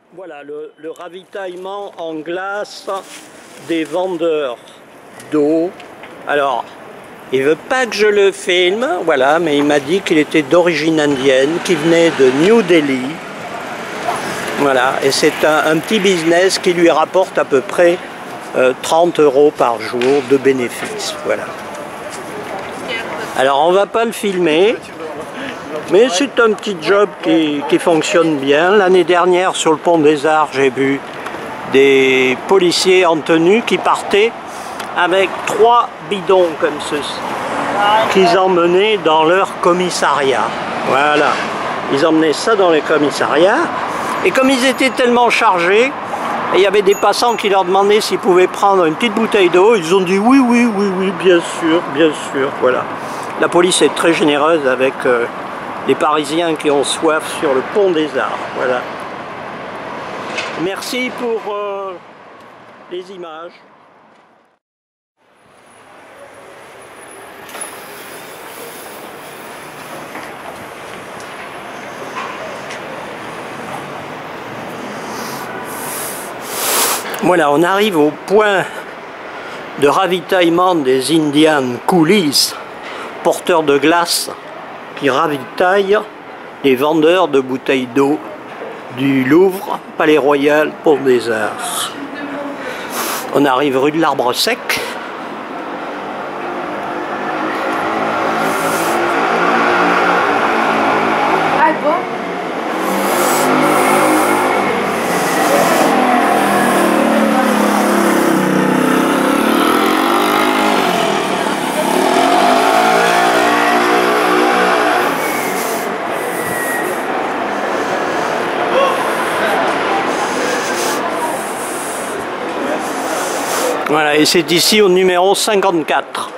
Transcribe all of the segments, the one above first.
Voilà le ravitaillement en glace des vendeurs d'eau. Alors, il veut pas que je le filme, voilà, mais il m'a dit qu'il était d'origine indienne, qu'il venait de New Delhi. Voilà, et c'est un petit business qui lui rapporte à peu près 30 € par jour de bénéfices. Voilà. Alors, on va pas le filmer. Mais c'est un petit job qui fonctionne bien. L'année dernière, sur le pont des Arts, j'ai vu des policiers en tenue qui partaient avec 3 bidons comme ceci, qu'ils emmenaient dans leur commissariat. Voilà, ils emmenaient ça dans les commissariats. Et comme ils étaient tellement chargés, il y avait des passants qui leur demandaient s'ils pouvaient prendre une petite bouteille d'eau. Ils ont dit oui, oui, oui, oui, bien sûr, voilà. La police est très généreuse avec les Parisiens qui ont soif sur le pont des Arts. Voilà. Merci pour les images. Voilà, on arrive au point de ravitaillement des Indian Coolies, porteurs de glace, qui ravitaillent les vendeurs de bouteilles d'eau du Louvre, Palais Royal, Pont des Arts. On arrive rue de l'Arbre Sec. Ah bon? Voilà, et c'est ici au numéro 54.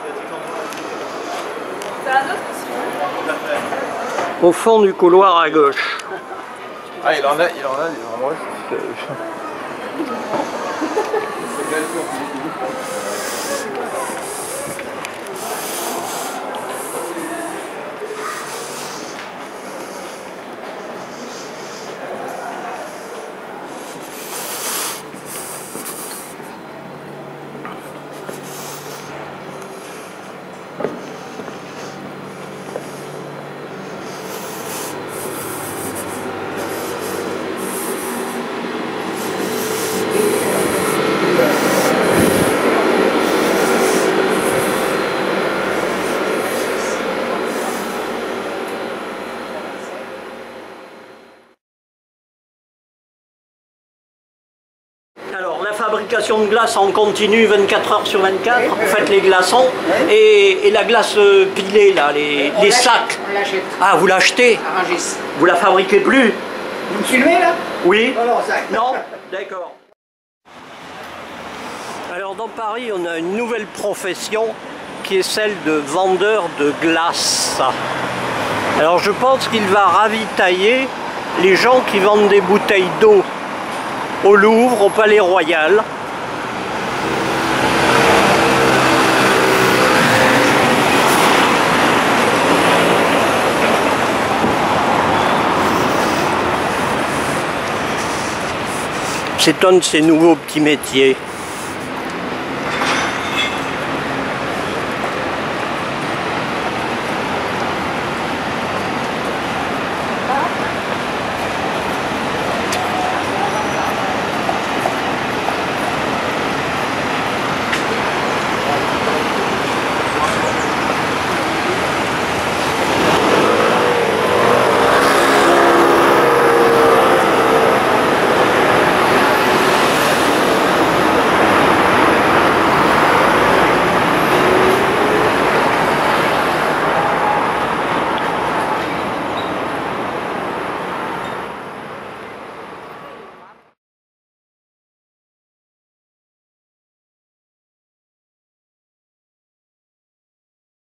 Au fond du couloir à gauche. Ah, il en a, moi. Alors, la fabrication de glace en continu 24 heures sur 24, vous faites les glaçons et la glace pilée, là, les sacs. On l'achète. Ah, vous l'achetez? À Rungis. Vous la fabriquez plus? Vous me filmez là? Oui? Non, ça. Non? D'accord. Alors, dans Paris, on a une nouvelle profession qui est celle de vendeur de glace. Alors, je pense qu'il va ravitailler les gens qui vendent des bouteilles d'eau au Louvre, au Palais Royal. C'est un de ces nouveaux petits métiers.